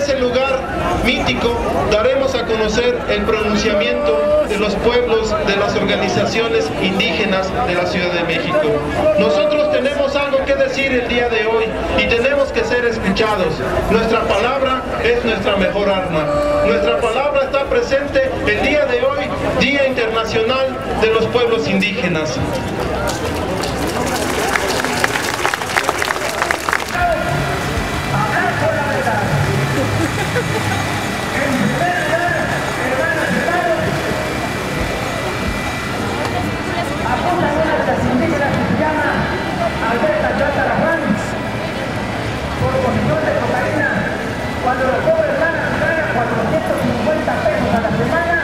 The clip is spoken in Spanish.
ese lugar mítico daremos a conocer el pronunciamiento de los pueblos, de las organizaciones indígenas de la Ciudad de México. Nosotros tenemos algo que decir el día de hoy y tenemos que ser escuchados. Nuestra palabra es nuestra mejor arma. Nuestra palabra está presente el día de hoy, Día Internacional de los Pueblos Indígenas. Cuando los pobres ganan 450 pesos a la semana,